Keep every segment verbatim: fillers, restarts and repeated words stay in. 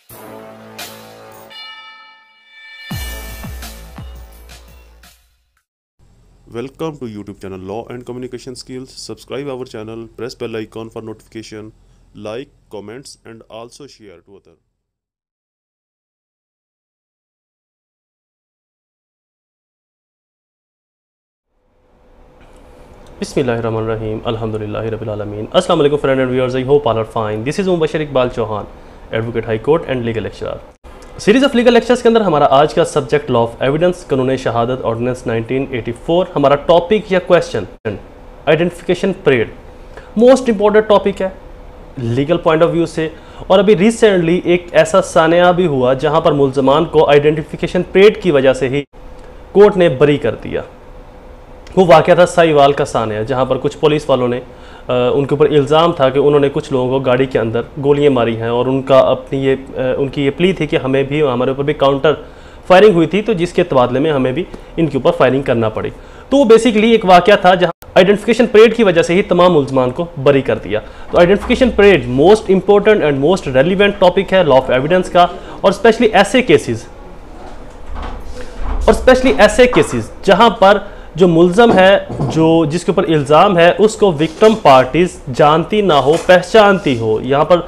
Welcome to YouTube channel Law and Communication Skills. Subscribe our channel, press bell icon for notification, like, comments and also share to others. Bismillahirrahmanirrahim. Alhamdulillahi Rabbil Alameen. Assalamu alaikum friends and viewers. I hope all are fine. This is Mobushar Iqbal Chohan, Advocate High Court and Legal Lecturer. Series of legal lectures के अंदर हमारा आज का subject law of evidence, कानून शहादत, ordinance nineteen eighty four. हमारा topic या question identification parade most important topic है लीगल पॉइंट ऑफ व्यू से। और अभी रिसेंटली एक ऐसा सानिया भी हुआ जहां पर मुल्ज़मान को आइडेंटिफिकेशन परेड की वजह से ही कोर्ट ने बरी कर दिया। वो वाक़या था साहिवाल का सानिया, जहां पर कुछ पुलिस वालों ने आ, उनके ऊपर इल्ज़ाम था कि उन्होंने कुछ लोगों को गाड़ी के अंदर गोलियां मारी हैं और उनका अपनी ये आ, उनकी ये प्ली थी कि हमें भी हमारे ऊपर भी काउंटर फायरिंग हुई थी, तो जिसके तबादले में हमें भी इनके ऊपर फायरिंग करना पड़ी। तो वो बेसिकली एक वाक़या था जहां आइडेंटिफिकेशन परेड की वजह से ही तमाम मुल्ज़मान को बरी कर दिया। तो identification parade most important and most relevant topic है लॉ ऑफ एविडेंस का, और स्पेशली ऐसे केसेस और स्पेशली ऐसे केसेस जहां पर जो मुल्ज़म है, जो जिसके ऊपर इल्ज़ाम है, उसको विक्टिम पार्टीज जानती ना हो, पहचानती हो। यहाँ पर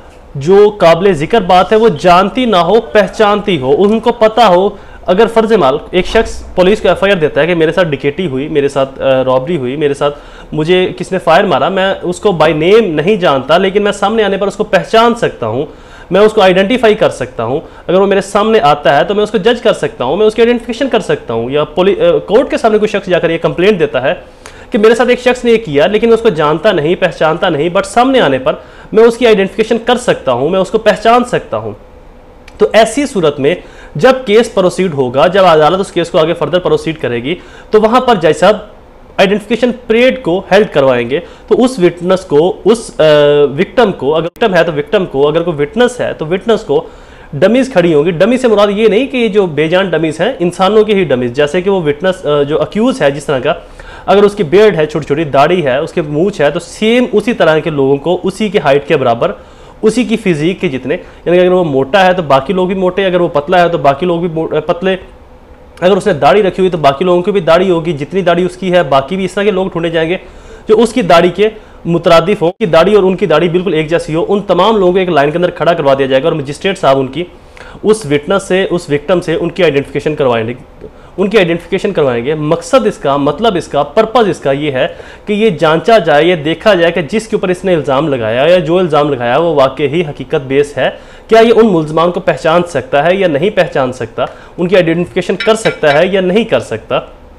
जो काबिल ज़िक्र बात है वो जानती ना हो, पहचानती हो। उनको पता हो, अगर फ़र्ज़ माल एक शख्स पुलिस को एफ आई आर देता है कि मेरे साथ डिकेटी हुई, मेरे साथ रॉबरी हुई, मेरे साथ मुझे किसने फायर मारा, मैं उसको बाय नेम नहीं जानता, लेकिन मैं सामने आने पर उसको पहचान सकता हूँ, मैं उसको आइडेंटिफाई कर सकता हूं। अगर वो मेरे सामने आता है तो मैं उसको जज कर सकता हूं, मैं उसकी आइडेंटिफिकेशन कर सकता हूं। या कोर्ट के सामने कोई शख्स जाकर ये कंप्लेंट देता है कि मेरे साथ एक शख्स ने ये किया, लेकिन मैं उसको जानता नहीं, पहचानता नहीं, बट सामने आने पर मैं उसकी आइडेंटिफिकेशन कर सकता हूं, मैं उसको पहचान सकता हूं। तो ऐसी सूरत में जब केस प्रोसीड होगा, जब अदालत उस केस को आगे फर्दर प्रोसीड करेगी, तो वहां पर जज साहब आइडेंटिफिकेशन परेड को हेल्ड करवाएंगे। तो उस विटनेस को, उस विक्टिम को, अगर विक्टिम है तो विक्टिम को, अगर कोई विटनेस है तो विटनेस को डमीज खड़ी होंगी। डमी से मुराद ये नहीं कि ये जो बेजान डमीज हैं इंसानों की ही डमीज, जैसे कि वो विटनेस जो अक्यूज है जिस तरह का, अगर उसकी बेर्ड है, छोटी छोटी दाढ़ी है, उसके मूंछ है, तो सेम उसी तरह के लोगों को उसी की हाइट के बराबर, उसी की फिजिक के जितने, यानी अगर वो मोटा है तो बाकी लोग भी मोटे, अगर वो पतला है तो बाकी लोग भी पतले, अगर उसने दाढ़ी रखी हुई तो बाकी लोगों की भी दाढ़ी होगी, जितनी दाढ़ी उसकी है बाकी भी इस तरह के लोग ढूंढे जाएंगे जो उसकी दाढ़ी के मुतरादिफ हो, कि दाढ़ी और उनकी दाढ़ी बिल्कुल एक जैसी हो। उन तमाम लोगों को एक लाइन के अंदर खड़ा करवा दिया जाएगा और मजिस्ट्रेट साहब उनकी उस विटनेस से, उस विक्टिम से उनकी आइडेंटिफिकेशन करवाएंगे उनकी आइडेंटिफिकेशन करवाएंगे। मकसद इसका, मतलब इसका, पर्पज़ इसका ये है कि ये जांचा जाए, ये देखा जाए कि जिसके ऊपर इसने इल्ज़ाम लगाया या जो इल्ज़ाम लगाया वो वाकई ही हकीकत बेस है, क्या ये उन मुल्ज़मान को पहचान सकता है या नहीं पहचान सकता, उनकी आइडेंटिफिकेशन कर सकता है या नहीं कर सकता।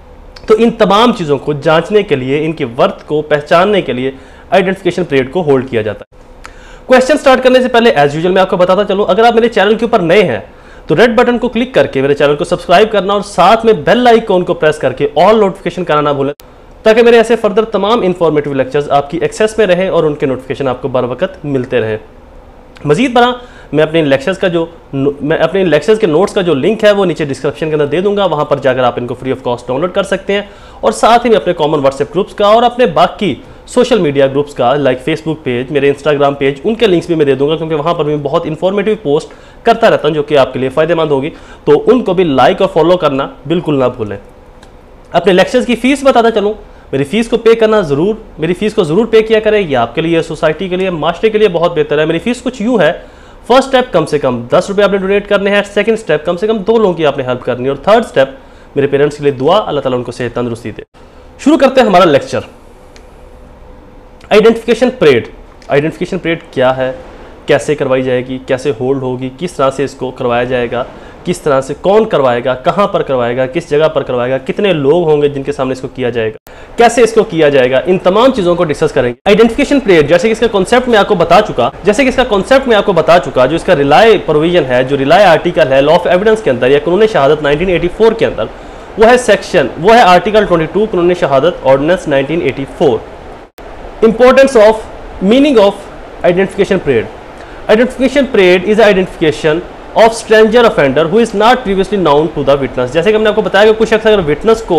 तो इन तमाम चीज़ों को जांचने के लिए, इनके वर्थ को पहचानने के लिए आइडेंटिफिकेशन परेड को होल्ड किया जाता है। क्वेश्चन स्टार्ट करने से पहले एज यूजुअल मैं आपको बताता चलूँ, अगर आप मेरे चैनल के ऊपर नए हैं तो रेड बटन को क्लिक करके मेरे चैनल को सब्सक्राइब करना और साथ में बेल आइकॉन को प्रेस करके ऑल नोटिफिकेशन करना ना भूलें, ताकि मेरे ऐसे फर्दर तमाम इंफॉर्मेटिव लेक्चर्स आपकी एक्सेस में रहें और उनके नोटिफिकेशन आपको बर वक्त मिलते रहें। मजीद बना मैं अपने लेक्चर्स का जो मैं अपने लेक्चर्स के नोट्स का जो लिंक है वो नीचे डिस्क्रिप्शन के अंदर दे दूंगा, वहां पर जाकर आप इनको फ्री ऑफ कॉस्ट डाउनलोड कर सकते हैं। और साथ ही में अपने कॉमन व्हाट्सएप ग्रुप्स का और अपने बाकी सोशल मीडिया ग्रुप्स का, लाइक फेसबुक पेज, मेरे इंस्टाग्राम पेज, उनके लिंक्स भी मैं दे दूंगा, क्योंकि वहां पर मैं बहुत इंफॉर्मेटिव पोस्ट करता रहता हूं जो कि आपके लिए फ़ायदेमंद होगी। तो उनको भी लाइक और फॉलो करना बिल्कुल ना भूलें। अपने लेक्चर्स की फ़ीस बताता चलूँ, मेरी फ़ीस को पे करना ज़रूर मेरी फ़ीस को ज़रूर पे किया करें। यह आपके लिए, सोसाइटी के लिए, माशरे के लिए बहुत बेहतर है। मेरी फ़ीस कुछ यूँ है, फर्स्ट स्टेप कम से कम दस रुपये आपने डोनेट करने हैं, सेकंड स्टेप कम से कम दो लोगों की आपने हेल्प करनी है, और थर्ड स्टेप मेरे पेरेंट्स के लिए दुआ, अल्लाह ताला उनको सेहत तंदुरुस्ती दे। शुरू करते हैं हमारा lecture. Identification parade. Identification parade क्या है, कैसे करवाई जाएगी, कैसे होल्ड होगी, किस तरह से इसको करवाया जाएगा, किस तरह से, कौन करवाएगा, कहाँ पर करवाएगा, किस जगह पर करवाएगा, कितने लोग होंगे जिनके सामने इसको किया जाएगा, कैसे इसको किया जाएगा, इन तमाम चीज़ों को डिस्कस करेंगे। आइडेंटिफिकेशन परेड, जैसे कि इसका कॉन्सेप्ट मैं आपको बता चुका जैसे कि इसका कॉन्सेप्ट मैं आपको बता चुका जो इसका रिलाय प्रोविजन है, जो रिलाय आर्टिकल है लॉ ऑफ एविडेंस के अंदर या कानून शहादत नाइनटीन एटी फोर के अंदर, वो है सेक्शन वो है आर्टिकल बाईस कानून शहादत ordinance nineteen eighty four. Importance of meaning of identification parade. Identification parade is identification of stranger offender who is not previously known to the witness. जैसे कि हमने आपको बताया कि कुछ शख्स अगर विटनेस को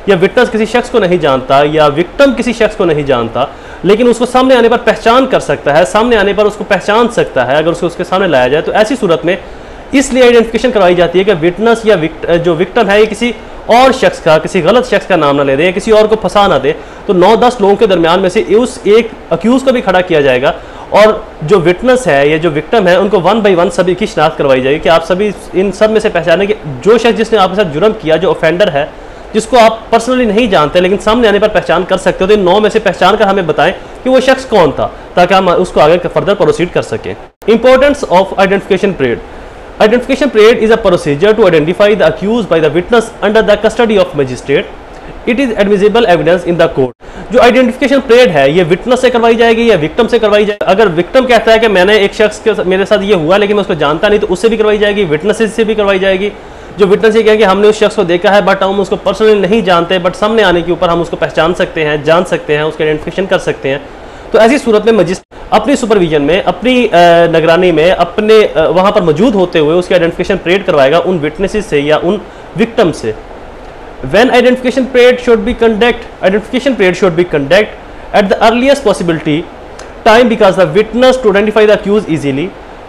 या विटनेस किसी शख्स को नहीं जानता या विक्टिम किसी शख्स को नहीं जानता, लेकिन उसको सामने आने पर पहचान कर सकता है, सामने आने पर उसको पहचान सकता है अगर उसको उसके सामने लाया जाए, तो ऐसी सूरत में इसलिए आइडेंटिफिकेशन करवाई जाती है कि विटनेस या विक्ट, जो विक्टिम है ये किसी और शख्स का, किसी गलत शख्स का नाम ना ले दे या किसी और को फंसा ना दे। तो नौ दस लोगों के दरमियान में से उस एक अक्यूज को भी खड़ा किया जाएगा और जो विटनेस है या जो विक्टिम है उनको वन बाय वन सभी की शिनाख्त करवाई जाएगी कि आप सभी इन सब में से पहचाने कि जो शख्स जिसने आपके साथ जुर्म किया, जो ऑफेंडर है, जिसको आप पर्सनली नहीं जानते लेकिन सामने आने पर पहचान कर सकते हो, तो इन नौ में से पहचान कर हमें बताएं कि वो शख्स कौन था, ताकि हम उसको आगे फर्दर प्रोसीड कर सकें। Importance of identification parade. Identification parade is a procedure to identify the accused by the witness under the custody of magistrate. It is admissible evidence in the court. जो आइडेंटिफिकेशन परेड है ये witness से करवाई जाएगी या victim से करवाई जाएगी। अगर विक्टिम कहता है कि मैंने एक शख्स के मेरे साथ ये हुआ लेकिन मैं उसको जानता नहीं, तो उससे भी करवाई जाएगी, विटनेस से भी करवाई जाएगी। जो विटनेस ये कहेंगे हमने उस शख्स को देखा है बट हम उसको पर्सनली नहीं जानते, बट सामने आने के ऊपर हम उसको पहचान सकते हैं, जान सकते हैं, उसका आइडेंटिफिकेशन कर सकते हैं। तो ऐसी सूरत में मजिस्ट्रेट अपनी सुपरविजन में, अपनी निगरानी में, अपने वहां पर मौजूद होते हुए उसकी आइडेंटिफिकेशन परेड करवाएगा उन विटनेसेस से या उन विक्टिम से। When identification parade should be conduct, identification parade should be conduct at the earliest possibility time because the witness to identify the accused easily.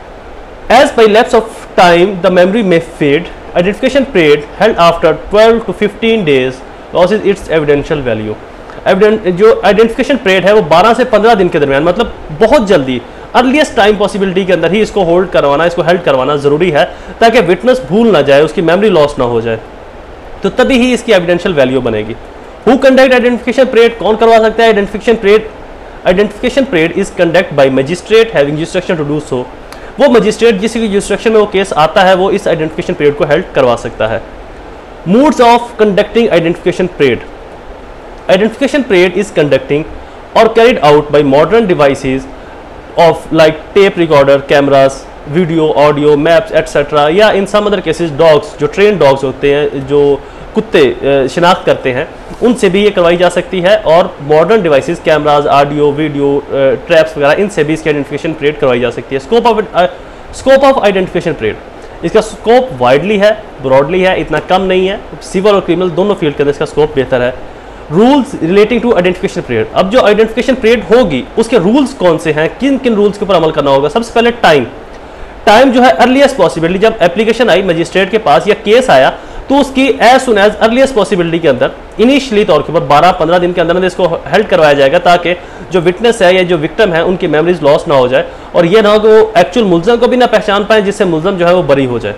As by lapse of time the memory may fade, identification parade held after twelve to fifteen days loses its evidential value. Evident जो identification parade है वो बारह से पंद्रह दिन के दरमियान, मतलब बहुत जल्दी, अर्लीस्ट टाइम पॉसिबिलिटी के अंदर ही इसको होल्ड करवाना, इसको हेल्ड करवाना ज़रूरी है ताकि विटनेस भूल ना जाए, उसकी मेमोरी लॉस ना हो जाए, तो तभी ही इसकी एविडेंशियल वैल्यू बनेगी। हु कंडक्ट आइडेंटिफिकेशन परेड, कौन करवा सकता है identification parade? Identification parade is conduct by magistrate having jurisdiction to do so. वो मजिस्ट्रेट जिसकी जुरिसडिक्शन में वो केस आता है वो इस आइडेंटिफिकेशन परेड को हेल्ड करवा सकता है। Modes of conducting identification parade. Identification parade is conducting or carried out by modern devices of like tape recorder, cameras, video, audio, maps, et cetera. या in some other cases dogs, जो trained dogs होते हैं, जो कुत्ते शिनाख्त करते हैं, उनसे भी ये करवाई जा सकती है। और modern devices, cameras, audio, video, traps वगैरह, इनसे भी इसकी आइडेंटिफिकेशन परेड करवाई जा सकती है। Scope of scope of identification parade, इसका स्कोप वाइडली है, ब्रॉडली है, इतना कम नहीं है। सिविल और क्रिमिनल दोनों फील्ड के अंदर इसका स्कोप बेहतर है। Rules relating to identification parade. अब जो आइडेंटिफिकेशन परेड होगी उसके रूल्स कौन से हैं, किन किन रूल्स के ऊपर अमल करना होगा? सबसे पहले टाइम। टाइम जो है अर्लीस्ट पॉसिबिलिटी, जब एप्लीकेशन आई मजिस्ट्रेट के पास या केस आया तो उसकी as soon as earliest possibility के अंदर इनिशियली तौर के ऊपर बारह पंद्रह दिन के अंदर इसको हेल्ड करवाया जाएगा ताकि जो विटनेस है या जो विक्टिम है उनकी मेमोरीज लॉस ना हो जाए और ये ना हो कि वो एक्चुअल मुलजम को भी ना पहचान पाए, जिससे मुलजम जो है वो बरी हो जाए।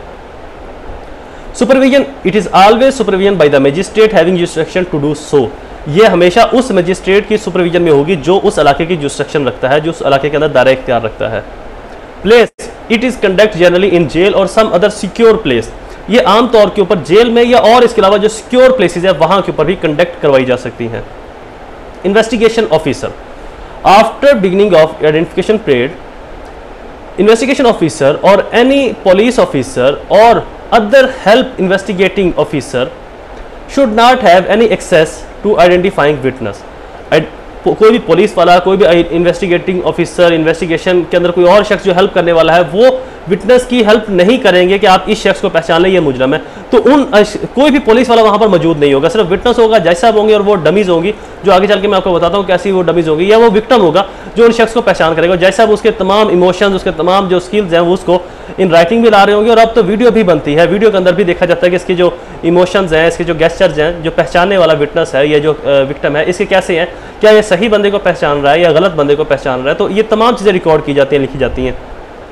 Supervision, it is always supervision by the magistrate having jurisdiction to do so. ये हमेशा उस मजिस्ट्रेट की सुपरविजन में होगी जो उस इलाके की जुरिसडिक्शन रखता है, जो उस इलाके के अंदर दायरा इख्तियार रखता है। Place, it is conduct generally in jail और सम अदर सिक्योर प्लेस। ये आम तौर के ऊपर जेल में या और इसके अलावा जो सिक्योर प्लेसेस है वहां के ऊपर भी कंडक्ट करवाई जा सकती हैं। Investigation officer, after beginning of identification parade, investigation officer और एनी पुलिस ऑफिसर और other help investigating officer should not have any access to identifying witness. कोई भी पुलिस वाला, कोई भी इन्वेस्टिगेटिंग ऑफिसर, इन्वेस्टिगेशन के अंदर कोई और शख्स जो हेल्प करने वाला है वो विटनेस की हेल्प नहीं करेंगे कि आप इस शख्स को पहचान लें ये मुजरम है। तो उन कोई भी पुलिस वाला वहां पर मौजूद नहीं होगा, सिर्फ विटनेस होगा, जज साहब होंगे और वो डमीज होंगी जो आगे चल के मैं आपको बताता हूँ कैसी वो डमीज होगी, या वो विक्टिम होगा जो उन शख्स को पहचान करेगा। जज साहब उसके तमाम इमोशंस, उसके तमाम जो स्किल्स हैं वो उसको इन राइटिंग भी ला रहे होंगे। और अब तो वीडियो भी बनती है, वीडियो के अंदर भी देखा जाता है कि इसके जो इमोशंस हैं, इसके जो गेस्चर्स हैं, जो पहचानने वाला विटनेस है या जो विक्टिम है इसके कैसे हैं, क्या ये सही बंदे को पहचान रहा है या गलत बंदे को पहचान रहा है, तो ये तमाम चीज़ें रिकॉर्ड की जाती हैं, लिखी जाती हैं।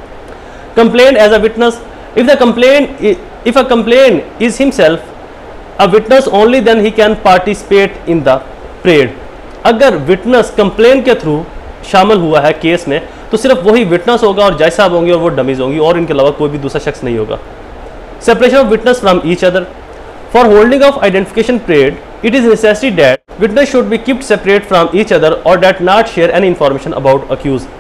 Complaint as a witness, if the complaint if a complaint is himself a witness only then he can participate in the parade. अगर विटनेस कंप्लेंट के थ्रू शामिल हुआ है केस में तो सिर्फ वही विटनेस होगा और जज साहब होंगे और वो डमीज होंगी और इनके अलावा कोई भी दूसरा शख्स नहीं होगा। Separation of witness from each other, for holding of identification parade it is necessary that witness should be kept separate from each other or that not share any information about accused.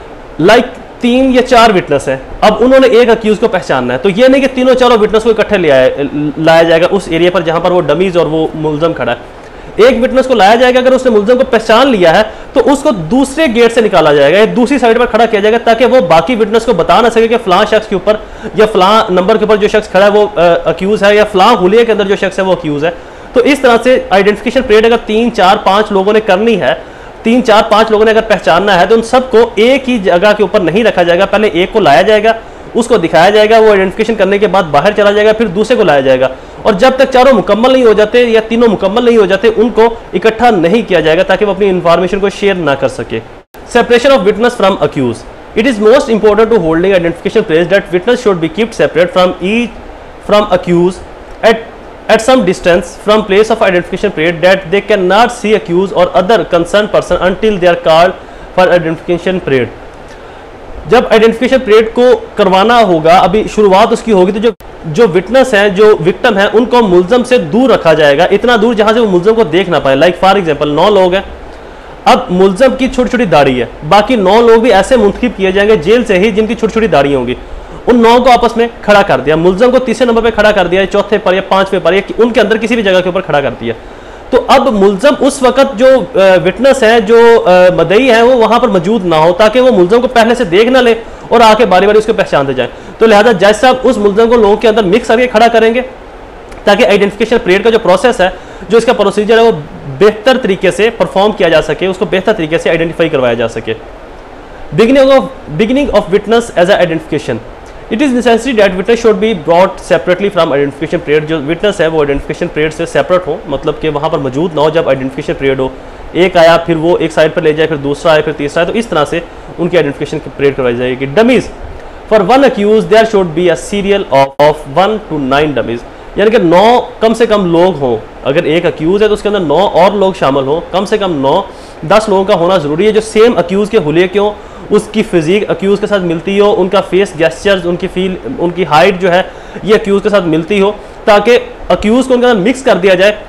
Like तीन या चार witness हैं, अब उन्होंने एक accused को पहचानना है, तो ये नहीं कि तीनों चारों विटनेस को इकट्ठे ले आए लाया जाएगा उस एरिया पर जहां पर वो डमीज और वो मुलजम खड़ा है। एक विटनेस को लाया जाएगा, अगर उसने मुलजम को पहचान लिया है तो उसको दूसरे गेट से निकाला जाएगा, दूसरी साइड पर खड़ा किया जाएगा ताकि वो बाकी विटनेस को बता ना सके कि फलां शख्स के ऊपर या फलां नंबर के ऊपर जो शख्स खड़ा है वो अक्यूज है या फलां हुलिया के अंदर जो शख्स है वो अक्यूज है। तो तो इस तरह से आइडेंटिफिकेशन परेड अगर तीन चार पांच लोगों ने करनी है, तीन चार पांच लोगों ने अगर पहचानना है, तो उन सबको एक ही जगह के ऊपर नहीं रखा जाएगा। पहले एक को लाया जाएगा, उसको दिखाया जाएगा, वो आइडेंटिफिकेशन करने के बाद बाहर चला जाएगा, फिर दूसरे को लाया जाएगा, और जब तक चारों मुकम्मल नहीं हो जाते या तीनों मुकम्मल नहीं हो जाते उनको इकट्ठा नहीं किया जाएगा ताकि वो अपनी इंफॉर्मेशन को शेयर ना कर सके। Separation of witness from accused. It is most important to holding identification place that witness should be keeped separate from each from accused at at some distance from place of identification period that they cannot see accused or other concerned person until they are called for identification period। जब identification parade को करवाना होगा, अभी शुरुआत उसकी होगी, तो जो जो विटनेस हैं, जो विक्टिम हैं, उनको मुलजम से दूर रखा जाएगा, इतना दूर जहां से वो मुलजम को देख ना पाए। लाइक फॉर एग्जांपल नौ लोग हैं, अब मुलजम की छोटी छोटी दाढ़ी है, बाकी नौ लोग भी ऐसे मुंतखब किए जाएंगे जेल से ही जिनकी छोटी छोटी दाढ़ी होंगी, उन नौ को आपस में खड़ा कर दिया, मुलजम को तीसरे नंबर पे खड़ा कर दिया, चौथे पर या पांचवें पर या उनके अंदर किसी भी जगह के ऊपर खड़ा कर दिया। तो अब मुलजम उस वक्त जो विटनेस है, जो मदई है, वो वहां पर मौजूद ना हो ताकि वो मुलजम को पहले से देख ना ले और आके बारी बारी उसको पहचानते जाए। तो लिहाजा जज साहब उस मुलजम को लोगों के अंदर मिक्स करके खड़ा करेंगे ताकि आइडेंटिफिकेशन परेड का जो प्रोसेस है, जो इसका प्रोसीजर है, वो बेहतर तरीके से परफॉर्म किया जा सके, उसको बेहतर तरीके से आइडेंटिफाई करवाया जा सके। Beginning of beginning of witness as identification. It is necessary that witness should be brought separately from identification parade. जो विटनेस है वो आइडेंटिफिकेशन परेड से सेपरेट हो, मतलब कि वहां पर मौजूद ना हो जब आइडेंटिफिकेशन परेड हो। एक आया, फिर वो एक साइड पर ले जाए, फिर दूसरा आया, फिर तीसरा आया, तो इस तरह से उनकी आइडेंटिफिकेशन परेड करवाई जाएगी। Dummies for one accused there should be a serial of of one to nine dummies, यानी कि नौ कम से कम लोग हों। अगर एक अक्यूज है तो उसके अंदर नौ और लोग शामिल हों, कम से कम नौ दस लोगों का होना जरूरी है, जो सेम अक्यूज के हुलिये क्यों, उसकी फिजिक अक्यूज के साथ मिलती हो, उनका फेस गेस्चर्स, उनकी फील, उनकी हाइट जो है ये अक्यूज के साथ मिलती हो, ताकि अक्यूज को उनके अंदर मिक्स कर दिया जाए।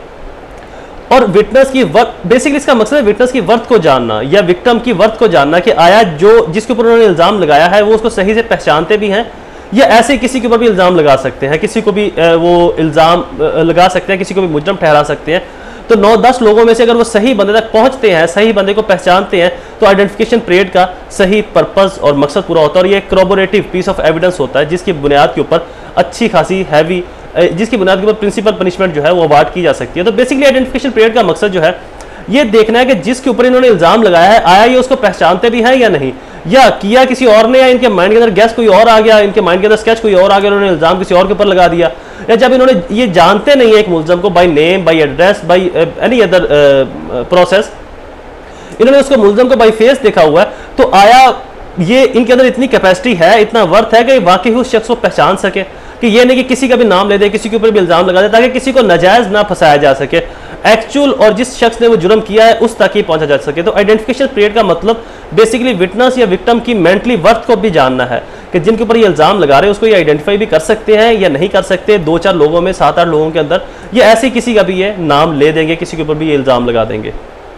और विटनेस की वर्थ, बेसिकली इसका मकसद है विटनेस की वर्थ को जानना या विक्टिम की वर्थ को जानना कि आया जो जिसके ऊपर उन्होंने इल्ज़ाम लगाया है वो उसको सही से पहचानते भी हैं या ऐसे किसी के ऊपर भी इल्ज़ाम लगा सकते हैं, किसी को भी वो इल्ज़ाम लगा सकते हैं, किसी को भी मुजरम ठहरा सकते हैं। तो नौ दस लोगों में से अगर वो सही बंदे तक पहुंचते हैं, सही बंदे को पहचानते हैं, तो आइडेंटिफिकेशन परेड का सही पर्पस और मकसद पूरा होता है। और ये कोरोबोरेटिव पीस ऑफ एविडेंस होता है जिसकी बुनियाद के ऊपर अच्छी खासी हैवी, जिसकी बुनियाद के ऊपर प्रिंसिपल पनिशमेंट जो है वो अवार्ड की जा सकती है। तो बेसिकली आइडेंटिफिकेशन परेड का मकसद जो है ये देखना है कि जिसके ऊपर इन्होंने इल्ज़ाम लगाया है, आया ये उसको पहचानते भी हैं या नहीं, या किया किसी और ने, या इनके माइंड के अंदर गैस कोई और आ गया, इनके माइंड के अंदर स्केच कोई और आ गया, उन्होंने इल्ज़ाम किसी और के ऊपर लगा दिया, या जब इन्होंने ये जानते नहीं है एक मुलजम को by name, by address, by any other process, इन्होंने उसको मुलजम को बाय फेस देखा हुआ है, तो आया ये इनके अंदर इतनी कैपेसिटी है, इतना वर्थ है कि वाकई उस शख्स को पहचान सके, कि ये नहीं कि किसी का भी नाम ले दे, किसी के ऊपर भी इल्ज़ाम लगा दे, ताकि किसी को नाजायज़ ना फंसाया जा सके, एक्चुअल और जिस शख्स ने वो जुर्म किया है उस तक ही पहुंचा जा सके। तो आइडेंटिफिकेशन परेड का मतलब बेसिकली विटनेस या विक्टिम की मेंटली वर्थ को भी जानना है कि जिनके ऊपर ये इल्ज़ाम लगा रहे हैं उसको ये आइडेंटिफाई भी कर सकते हैं या नहीं कर सकते। दो चार लोगों में, सात आठ लोगों के अंदर ये ऐसे किसी का भी ये नाम ले देंगे, किसी के ऊपर भी ये इल्ज़ाम लगा देंगे।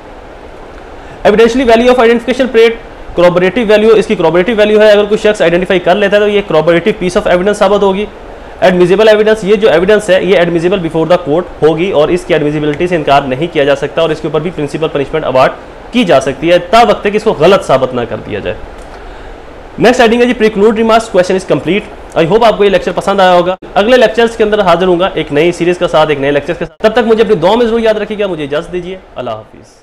Evidentially value of identification parade. Corroborative value, इसकी कोरोबोरेटिव वैल्यू है, अगर कोई शख्स आइडेंटिफाई कर लेता है तो ये कोरोबोरेटिव पीस ऑफ एविडेंस साबित होगी। एडमिजिबल एविडेंस, ये जो एविडेंस है ये एडमिजिबल बिफोर द कोर्ट होगी और इसकी एडमिजिबिलिटी से इनकार नहीं किया जा सकता और इसके ऊपर भी प्रिंसिपल पनिशमेंट अवार्ड की जा सकती है ता वक्त कि इसको गलत साबित ना कर दिया जाए। नेक्स्ट हेडिंग है जी preclude remarks, question is complete. I hope आपको ये लेक्चर पसंद आया होगा। अगले लेक्चर्स के अंदर हाजिर होऊंगा एक नई सीरीज के साथ, एक नए लेक्चर के साथ। तब तक मुझे अपनी दुआ में जरूर याद रखिएगा। मुझे इजाजत दीजिए। अल्लाह हाफिज़।